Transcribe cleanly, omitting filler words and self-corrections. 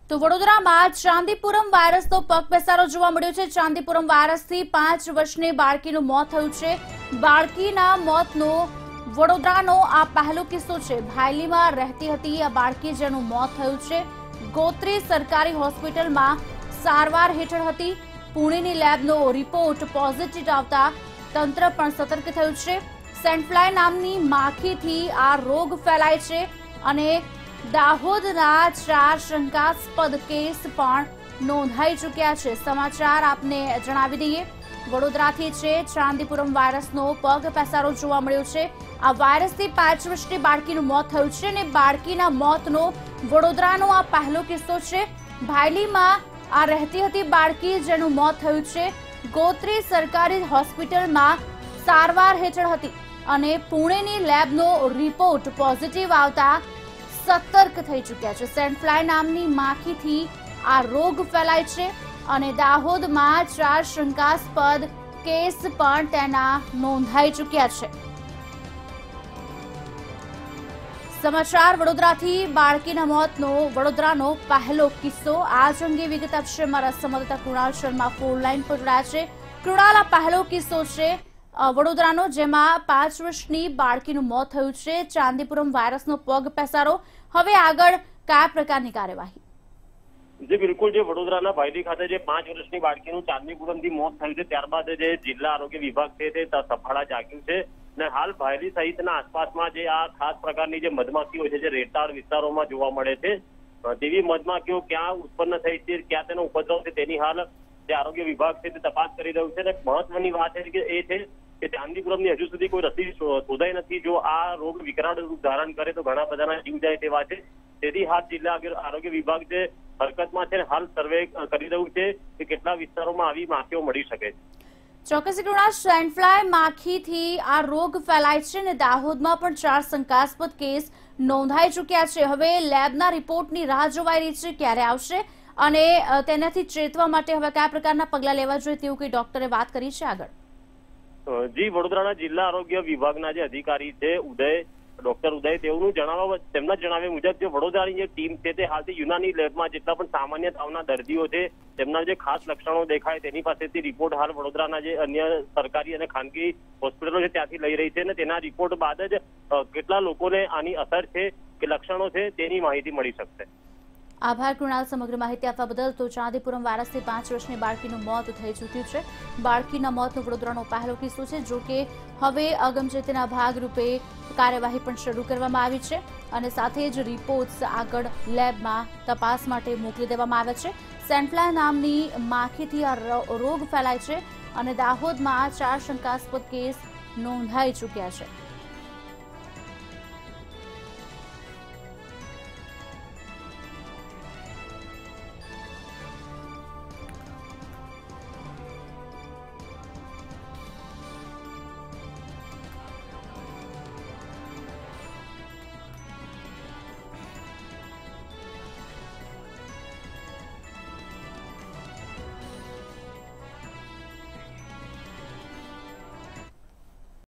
તો વડોદરામાં ચાંદીપુરમ વાયરસનો પગપેસારો જોવા મળ્યો છે। ચાંદીપુરમ વાયરસથી 5 વર્ષની બાળકીનું મોત થયું છે। બાળકીના મોતનો વડોદરાનો આ પહેલો કિસ્સો છે। ભાયલીમાં રહેતી હતી આ બાળકી જેનું મોત થયું છે। ગોત્રી સરકારી હોસ્પિટલમાં સારવાર હેઠળ હતી। પુણેની લેબનો રિપોર્ટ પોઝિટિવ આવતા તંત્ર પણ સતર્ક થયું છે। સેન્ડફ્લાય નામની માખીથી આ રોગ ફેલાય છે અને દાહોદના 4 શંકાસ્પદ કેસ પણ નોંધાઈ ચૂક્યા છે। સમાચાર આપને જણાવી દઈએ, વડોદરાથી છે ચાંદીપુરમ વાયરસનો પગપેસારો જોવા મળ્યો છે। આ વાયરસથી 5 વર્ષની બાળકીનું મોત થયું છે અને બાળકીના મોતનો વડોદરાનો આ પહેલો કિસ્સો છે। ભાયલીમાં આ રહેતી હતી બાળકી જેનું મોત થયું છે। ગોત્રી સરકારી હોસ્પિટલમાં સારવાર હેઠળ હતી અને પુણેની લેબનો રિપોર્ટ પોઝિટિવ આવતા સતર્ક થઈ ચૂક્યા છે। સેન્ડફ્લાય નામની માખીથી આ રોગ ફેલાય છે અને દાહોદમાં 4 શંકાસ્પદ કેસ પણ તેના નોંધાઈ ચૂક્યા છે। સમાચાર વડોદરાથી બાળકીના મોતનો વડોદરાનો પહેલો કિસ્સો। આજ અંગે વિગત આપશે મારા સંવાદદાતા કૃણાલ શર્મા ફોન લાઈન પર જોડાયા છે। કૃણાલ, આ પહેલો કિસ્સો છે વડોદરાનો જેમાં 5 વર્ષની બાળકીનું મોત થયું છે। ચાંદીપુરમ વાયરસનો પગપેસારો, હવે આગળ કયા પ્રકારની કાર્યવાહી? જી બિલકુલ, જે વડોદરાના ભાયલી ખાતે જે 5 વર્ષની બાળકીનું ચાંદીપુરમથી મોત થયું છે ત્યારબાદ જે જિલ્લા આરોગ્ય વિભાગ છે તે સફાળા જાગ્યું છે અને હાલ ભાયલી સહિતના આસપાસમાં જે આ ખાસ પ્રકારની જે મધમાખીઓ છે જે રેતાળ વિસ્તારોમાં જોવા મળે છે તેવી મધમાખીઓ ક્યાં ઉત્પન્ન થઈ છે, ક્યાં તેનો ઉપદ્રવ છે તેની હાલ જે આરોગ્ય વિભાગ છે તે તપાસ કરી રહ્યું છે અને મહત્વની વાત એ છે કે ચાંદીપુરમની હજુ સુધી કોઈ રસી શોધાઈ નથી। જો આ રોગ વિકરાળ રૂપ ધારણ કરે તો ઘણા બધાના જીવ જાય તેવા છે, તેથી હાલ જિલ્લા આરોગ્ય વિભાગ જે હરકતમાં છે હાલ સર્વે કરી રહ્યું છે કે કેટલા વિસ્તારોમાં આવી માખીઓ મળી શકે છે। ચોક્કસ કૃણા, સેન્ડફ્લાય માખીથી આ રોગ ફેલાય છે અને દાહોદમાં પણ 4 શંકાસ્પદ કેસ નોંધાઈ ચૂક્યા છે। હવે લેબના રિપોર્ટની રાહ જોવાઈ રહી છે, ક્યારે આવશે અને તેનાથી ચેતવા માટે હવે કયા પ્રકારના પગલાં લેવા જોઈએ તેવું કોઈ ડોક્ટરે વાત કરી છે આગળ? જી, વડોદરાના જિલ્લા આરોગ્ય વિભાગના જે અધિકારી છે ડોક્ટર ઉદય, તેમના જણાવ્યા મુજબ જે વડોદરાની જે ટીમ છે તે હાલથી યુનાની લેબમાં જેટલા પણ સામાન્ય તાવના દર્દીઓ છે તેમના જે ખાસ લક્ષણો દેખાય તેની પાસેથી રિપોર્ટ હાલ વડોદરાના જે અન્ય સરકારી અને ખાનગી હોસ્પિટલો છે ત્યાંથી લઈ રહી છે અને તેના રિપોર્ટ બાદ જ કેટલા લોકોને આની અસર છે કે લક્ષણો છે તેની માહિતી મળી શકશે। આભાર કૃણાલ, સમગ્ર માહિતી આપવા બદલ। તો ચાંદીપુરમ વાયરસથી 5 વર્ષની બાળકીનું મોત થઈ ચૂક્યું છે। બાળકીના મોતનો વડોદરાનો પહેલો કિસ્સો છે, જો કે હવે અગમચેતીના ભાગરૂપે કાર્યવાહી પણ શરૂ કરવામાં આવી છે અને સાથે જ રિપોર્ટ્સ આગળ લેબમાં તપાસ માટે મોકલી દેવામાં આવ્યા છે। સેન્ડફ્લાય નામની માખીથી આ રોગ ફેલાય છે અને દાહોદમાં 4 શંકાસ્પદ કેસ નોંધાઈ ચૂક્યા છે।